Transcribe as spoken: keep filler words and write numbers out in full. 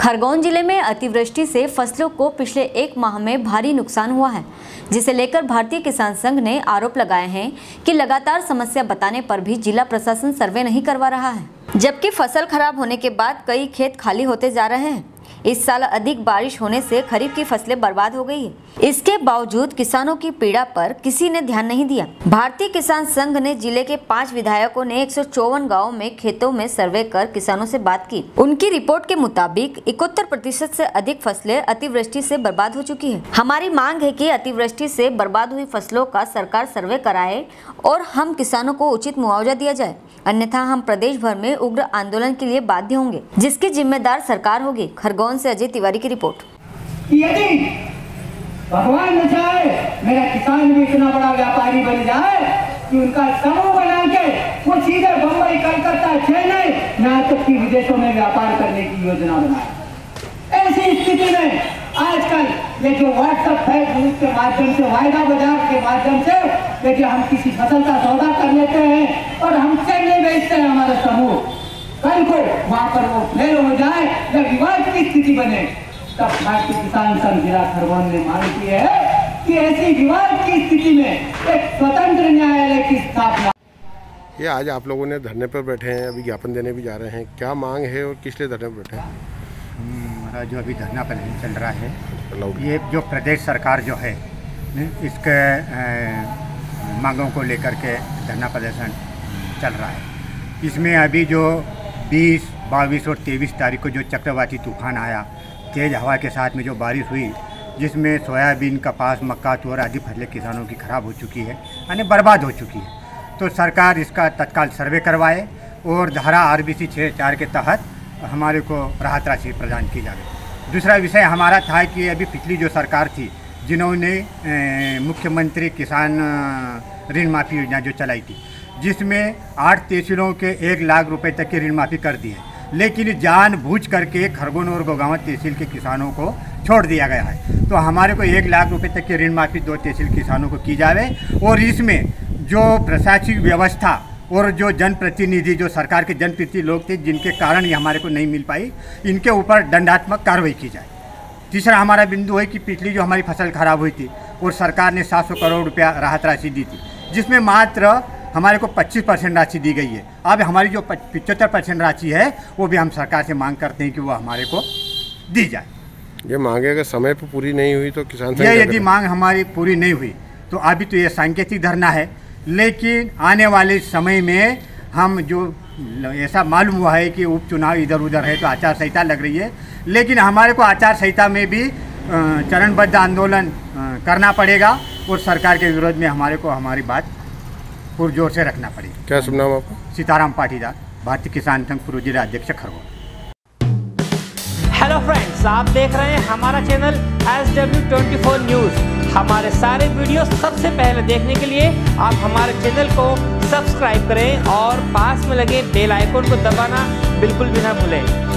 खरगोन जिले में अतिवृष्टि से फसलों को पिछले एक माह में भारी नुकसान हुआ है, जिसे लेकर भारतीय किसान संघ ने आरोप लगाए हैं कि लगातार समस्या बताने पर भी जिला प्रशासन सर्वे नहीं करवा रहा है, जबकि फसल खराब होने के बाद कई खेत खाली होते जा रहे हैं। इस साल अधिक बारिश होने से खरीफ की फसलें बर्बाद हो गई है। इसके बावजूद किसानों की पीड़ा पर किसी ने ध्यान नहीं दिया। भारतीय किसान संघ ने जिले के पांच विधायकों ने एक सौ चौवन गाँव में खेतों में सर्वे कर किसानों से बात की। उनकी रिपोर्ट के मुताबिक इकहत्तर प्रतिशत से अधिक फसलें अतिवृष्टि से बर्बाद हो चुकी है। हमारी मांग है कि अतिवृष्टि से बर्बाद हुई फसलों का सरकार सर्वे कराए और हम किसानों को उचित मुआवजा दिया जाए, अन्यथा हम प्रदेश भर में उग्र आंदोलन के लिए बाध्य होंगे, जिसकी जिम्मेदार सरकार होगी। खरगोन से अजय तिवारी की रिपोर्ट। यदि भगवान न चाहे मेरा किसान भी इतना बड़ा व्यापारी बन जाए कि उनका समूह बना के वो सीधे बम्बई, कलकत्ता, चेन्नई, यहाँ तक कि विदेशों में व्यापार करने की योजना बनाए। ऐसी स्थिति में आजकल ये जो व्हाट्सएप फेसबुक के माध्यम से, वायदा बाजार के माध्यम से यदि हम किसी फसल का सौदा कर लेते हैं और हमसे नहीं बेचते हैं हमारा समूह, कल को वहां पर वो फेल हो जाए या विवाद की स्थिति बने, तब भारतीय किसान संघ जिला खरगोन ने मांग की है कि ऐसी विवाद की स्थिति में एक स्वतंत्र न्यायालय की स्थापना। ये आज आप लोगों ने धरने पर बैठे हैं, अभी ज्ञापन देने भी जा रहे हैं, क्या मांग है और किस लिए धरने पर बैठे हैं? हमारा जो अभी धरना पर चल रहा है, ये जो प्रदेश सरकार जो है इसके मांगों को लेकर के धरना प्रदर्शन चल रहा है। इसमें अभी जो बीस, बाईस और तेईस तारीख को जो चक्रवाती तूफान आया, तेज़ हवा के साथ में जो बारिश हुई, जिसमें सोयाबीन, कपास, मक्का, तोर आदि फसलें किसानों की खराब हो चुकी है, यानी बर्बाद हो चुकी है। तो सरकार इसका तत्काल सर्वे करवाए और धारा आर बी सी छः चार के तहत हमारे को राहत राशि प्रदान की जाए। दूसरा विषय हमारा था कि अभी पिछली जो सरकार थी, जिन्होंने मुख्यमंत्री किसान ऋण माफ़ी योजना जो चलाई थी, जिसमें आठ तहसीलों के एक लाख रुपए तक की ऋण माफ़ी कर दी है, लेकिन जानबूझ करके खरगोन और गोगांव तहसील के किसानों को छोड़ दिया गया है। तो हमारे को एक लाख रुपए तक की ऋण माफ़ी दो तहसील किसानों को की जाए और इसमें जो प्रशासनिक व्यवस्था और जो जनप्रतिनिधि, जो सरकार के जनप्रतिनिधि लोग थे जिनके कारण ये हमारे को नहीं मिल पाई, इनके ऊपर दंडात्मक कार्रवाई की जाए। तीसरा हमारा बिंदु है कि पिछली जो हमारी फसल खराब हुई थी और सरकार ने सात सौ करोड़ रुपया राहत राशि दी थी, जिसमें मात्र हमारे को पच्चीस परसेंट राशि दी गई है। अब हमारी जो पचहत्तर परसेंट राशि है वो भी हम सरकार से मांग करते हैं कि वो हमारे को दी जाए। ये मांगे अगर समय पर पूरी नहीं हुई तो किसान ये यदि मांग हमारी पूरी नहीं हुई तो अभी तो ये सांकेतिक धरना है, लेकिन आने वाले समय में हम जो ऐसा मालूम हुआ है कि उपचुनाव इधर उधर है तो आचार संहिता लग रही है, लेकिन हमारे को आचार संहिता में भी चरणबद्ध आंदोलन करना पड़ेगा और सरकार के विरोध में हमारे को हमारी बात पुरजोर से रखना पड़ेगा। क्या शुभ नाम आपका? सीताराम पाटीदार, भारतीय किसान संघ पूर्व जिला अध्यक्ष खरगोन। हेलो फ्रेंड्स, आप देख रहे हैं हमारा channel S W twenty four news. हमारे सारे वीडियो सबसे पहले देखने के लिए आप हमारे चैनल को सब्सक्राइब करें और पास में लगे बेल आइकन को दबाना बिल्कुल भी ना भूलें।